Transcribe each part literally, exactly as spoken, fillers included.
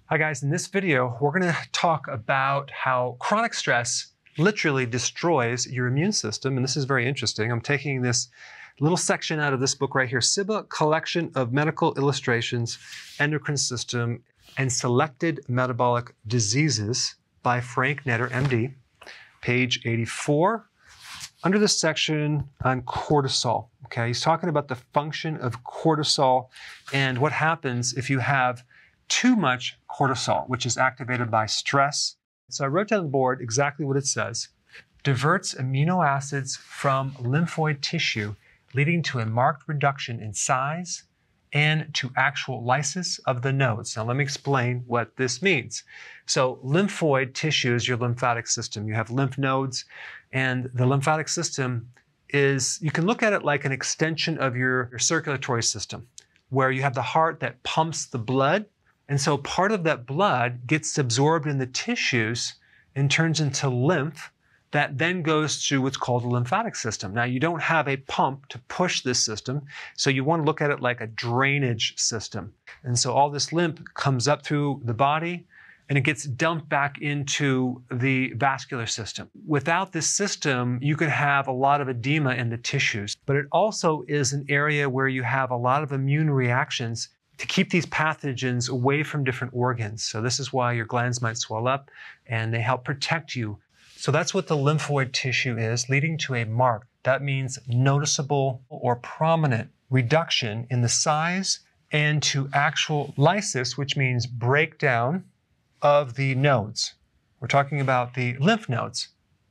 Hi guys, in this video, we're going to talk about how chronic stress literally destroys your immune system. And this is very interesting. I'm taking this little section out of this book right here, S I B A Collection of Medical Illustrations, Endocrine System, and Selected Metabolic Diseases by Frank Netter, M D, page eighty-four, under this section on cortisol. Okay, he's talking about the function of cortisol and what happens if you have too much cortisol, which is activated by stress. So I wrote down on the board exactly what it says. Diverts amino acids from lymphoid tissue, leading to a marked reduction in size and to actual lysis of the nodes. Now let me explain what this means. So lymphoid tissue is your lymphatic system. You have lymph nodes, and the lymphatic system is, you can look at it like an extension of your, your circulatory system, where you have the heart that pumps the blood. And so part of that blood gets absorbed in the tissues and turns into lymph that then goes to what's called the lymphatic system. Now, you don't have a pump to push this system, so you want to look at it like a drainage system. And so all this lymph comes up through the body and it gets dumped back into the vascular system. Without this system, you could have a lot of edema in the tissues, but it also is an area where you have a lot of immune reactions to keep these pathogens away from different organs. So this is why your glands might swell up, and they help protect you. So that's what the lymphoid tissue is, leading to a marked, that means noticeable or prominent reduction in the size and to actual lysis, which means breakdown of the nodes. We're talking about the lymph nodes.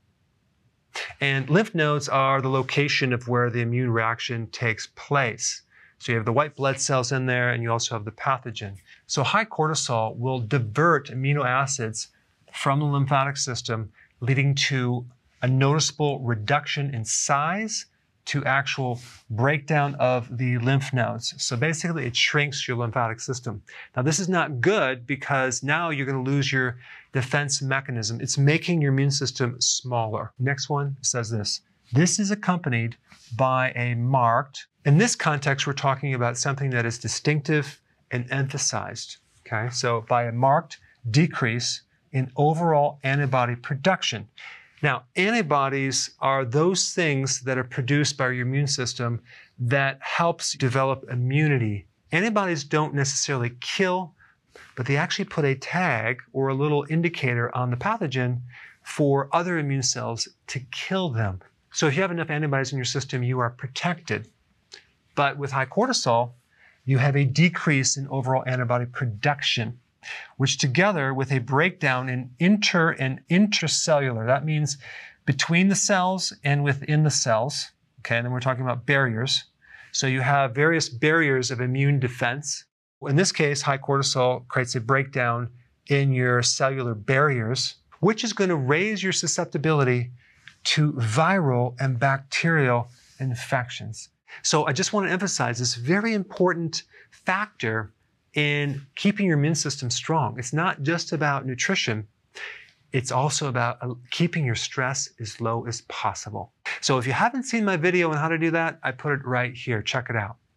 And lymph nodes are the location of where the immune reaction takes place. So you have the white blood cells in there, and you also have the pathogen. So high cortisol will divert amino acids from the lymphatic system, leading to a noticeable reduction in size to actual breakdown of the lymph nodes. So basically it shrinks your lymphatic system. Now this is not good because now you're going to lose your defense mechanism. It's making your immune system smaller. Next one says this. This is accompanied by a marked, in this context, we're talking about something that is distinctive and emphasized, okay? So by a marked decrease in overall antibody production. Now, antibodies are those things that are produced by your immune system that helps develop immunity. Antibodies don't necessarily kill, but they actually put a tag or a little indicator on the pathogen for other immune cells to kill them. So if you have enough antibodies in your system, you are protected. But with high cortisol, you have a decrease in overall antibody production, which together with a breakdown in inter and intracellular, that means between the cells and within the cells, okay, and then we're talking about barriers. So you have various barriers of immune defense. In this case, high cortisol creates a breakdown in your cellular barriers, which is going to raise your susceptibility to viral and bacterial infections. So I just want to emphasize this very important factor in keeping your immune system strong. It's not just about nutrition. It's also about keeping your stress as low as possible. So if you haven't seen my video on how to do that, I put it right here. Check it out.